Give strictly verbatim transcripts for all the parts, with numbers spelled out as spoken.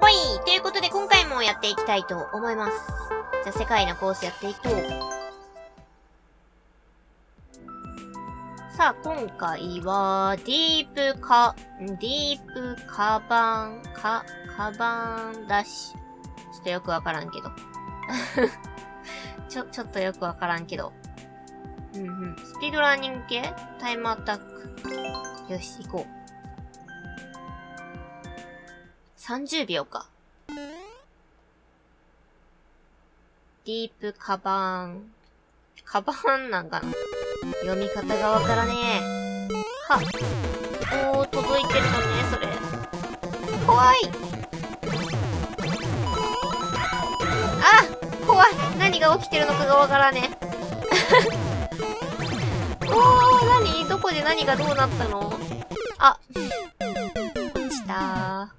ほいということで今回もやっていきたいと思います。じゃあ世界のコースやっていこう。さあ、今回は、ディープカ、ディープカバン、カ、カバンダッシュ。ちょっとよくわからんけど。ちょ、ちょっとよくわからんけど。うんうん。スピードランニング系タイムアタック。よし、行こう。さんじゅうびょうか。ディープカバン。カバンなんかな、読み方がわからねえ。はっ。おー、届いてるのね、それ。怖い。あ、怖い。何が起きてるのかがわからねえ。おー、何？どこで何がどうなったの？あ、落ちた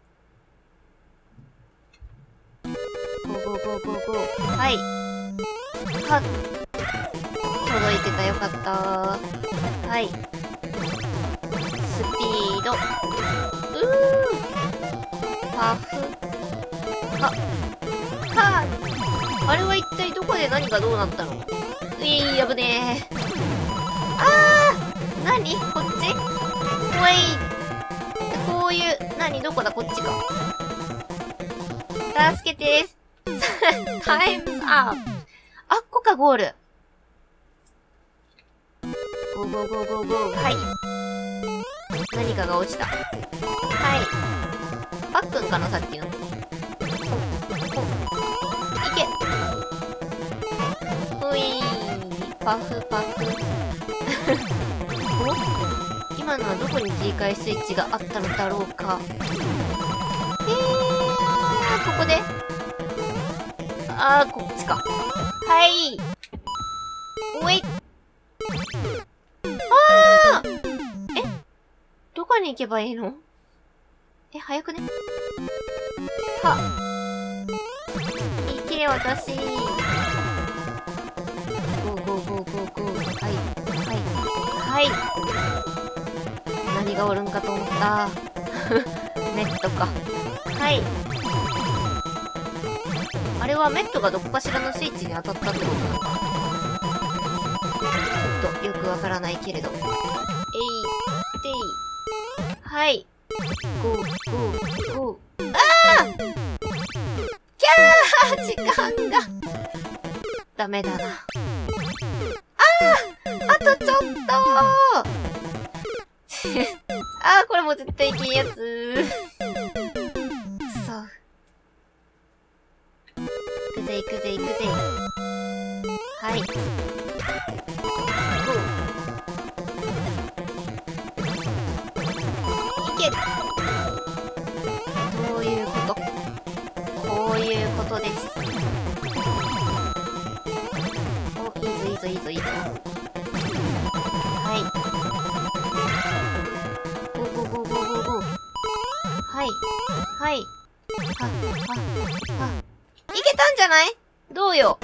ー。ゴーゴーゴーゴーゴー。はい。はっ。届いてた、よかったー。はい。スピード。うー。パフ。は。はぁ。あれは一体どこで何がどうなったの？ういー、危ねー。あー。なに？こっち？おい。こういう、なに？どこだ？こっちか。助けてー。タイムズアップ。あっこか、ゴール。ゴーゴーゴーゴーゴー。はい。何かが落ちた。はい。パックンかな、さっきの。いけ。ほいー。パフパフ。お？今のはどこに切り替えスイッチがあったのだろうか。えー、ここで。あー、こっちか。はい。おい。あー！え？どこに行けばいいの？え、早くね？は。行け、私。ゴーゴーゴーゴーゴー。はい。はい。はい。何がおるんかと思った。メットか。はい。あれはメットがどこかしらのスイッチに当たったってことなのか。ちょっとよくわからないけれど。えい、てい。はい。ゴー、ゴー、ゴー。あー！キャー！時間が。ダメだな。あー！あとちょっとーあー、これも絶対いけんやつー。くそ。行くぜ行くぜ行くぜ。はい。いけ！どういうこと？こういうことです。お、いいぞいいぞいいぞいいぞ。はい。ゴーゴーゴーゴーゴーゴー。はい。はい。は、は、は。いけたんじゃない？どうよ。ほ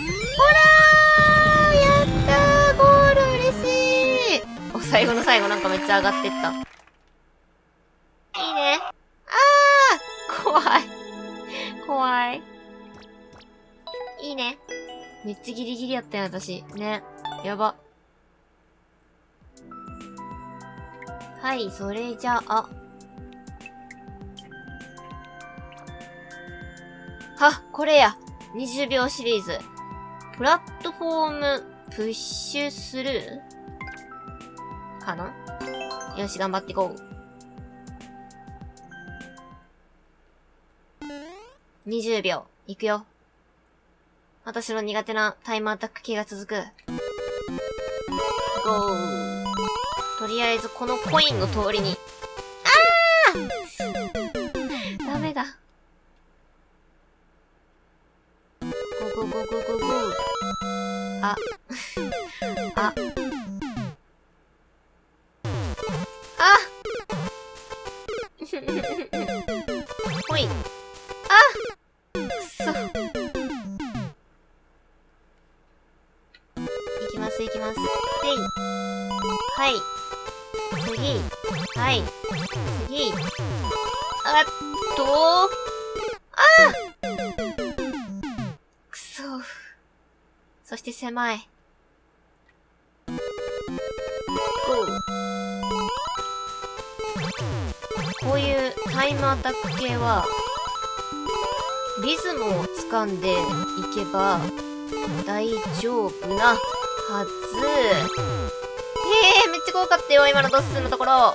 らー！やったー！ゴール嬉しい！お、最後の最後なんかめっちゃ上がってった。いいね。あー！怖い。怖い。いいね。めっちゃギリギリやったよ、私。ね。やば。はい、それじゃあ。は、これや。にじゅうびょうシリーズ。プラットフォーム、プッシュスルーかな？よし、頑張っていこう。にじゅうびょう。いくよ。私の苦手なタイムアタック系が続く。ゴー。とりあえずこのコインの通りに。あー！ダメだ。ゴーゴーゴーゴーゴーゴー。あ。あ。あほい。あくそ。いきますいきます。でい。はい。次。はい。次。 あっと、ああくそ。そして狭い。こういうタイムアタック系は、リズムを掴んでいけば大丈夫なはず。えー、めっちゃ怖かったよ、今のドッスンのところ。あ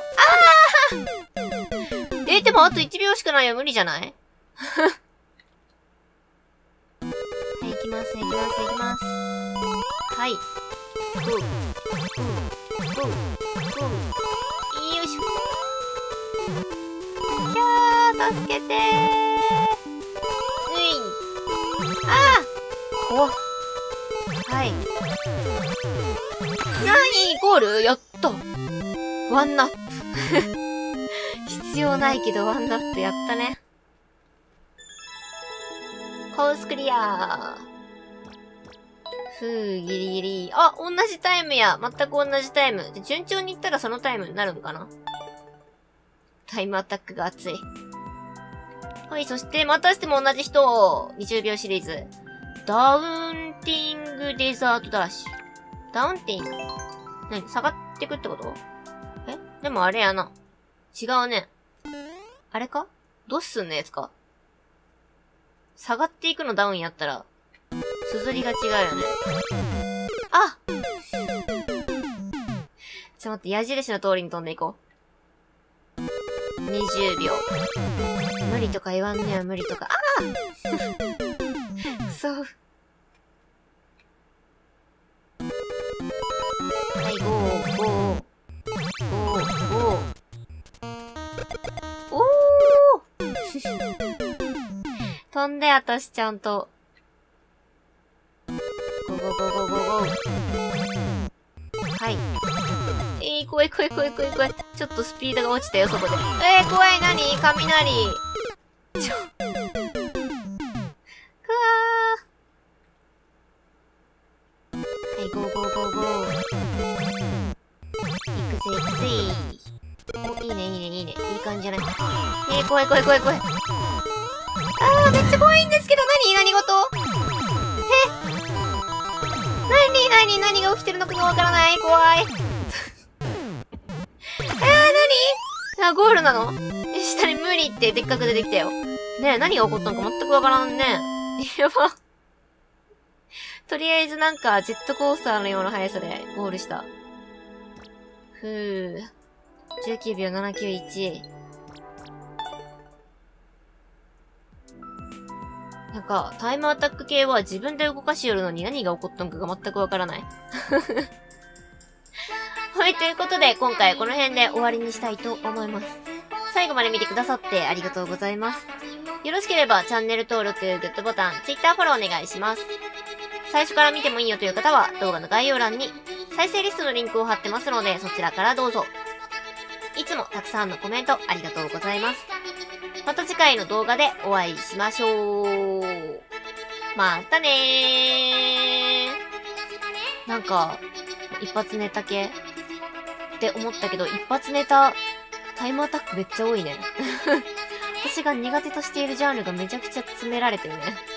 ーえー、でもあといちびょうしかないよ、無理じゃないはい、行きます、行きます、行きます。はい。ゴー。ゴー。ゴー。ゴー。よいしょ。きゃー、助けてー。うい。あー怖っ。はい。なにゴールやったワンナップ。必要ないけどワンナップやったね。コースクリアー。ふぅ、ギリギリ。あ、同じタイムや。全く同じタイム。順調にいったらそのタイムになるんかな。タイムアタックが熱い。はい、そしてまたしても同じ人。にじゅうびょうシリーズ。ダウンティングデザートダッシュ。ダウンティング何下がってくってこと？えでもあれやな。違うね。あれかドッスンのやつか下がっていくのダウンやったら、すずりが違うよね。あちょっと待って、矢印の通りに飛んでいこう。にじゅうびょう。無理とか言わんねや、無理とか。ああくそ。はい、ゴー、ゴー。ゴー、ゴー。おー飛んで、私ちゃんと。ゴーゴーゴーゴーゴーゴー。はい。えー、怖い怖い怖い怖い怖い。ちょっとスピードが落ちたよ、そこで。えー、怖い、なに雷。ちょ。くわー。はい、ゴーゴーゴーゴー。行くぜ行くぜお、いいねいいねいいね。いい感じじゃない。えー、怖い怖い怖い怖い。あー、めっちゃ怖いんですけど、なに何事えなになに何が起きてるのかがわからない。怖い。えー、なにあ、ゴールなのえ、下に無理ってでっかく出てきたよ。ねえ、何が起こったのか全くわからんね。やば。とりあえずなんか、ジェットコースターのような速さでゴールした。ふぅ。じゅうきゅうびょうななきゅういち。なんか、タイムアタック系は自分で動かしよるのに何が起こったのかが全くわからない。はい、ということで、今回この辺で終わりにしたいと思います。最後まで見てくださってありがとうございます。よろしければチャンネル登録、グッドボタン、Twitter フォローお願いします。最初から見てもいいよという方は、動画の概要欄に再生リストのリンクを貼ってますので、そちらからどうぞ。いつもたくさんのコメントありがとうございます。また次回の動画でお会いしましょう。またねー。なんか、一発ネタ系って思ったけど、一発ネタ、タイムアタックめっちゃ多いね。私が苦手としているジャンルがめちゃくちゃ詰められてるね。